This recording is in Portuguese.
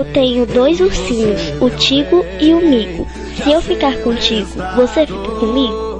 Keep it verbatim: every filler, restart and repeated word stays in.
Eu tenho dois ursinhos, o Tigo e o Migo. Se eu ficar contigo, você fica comigo?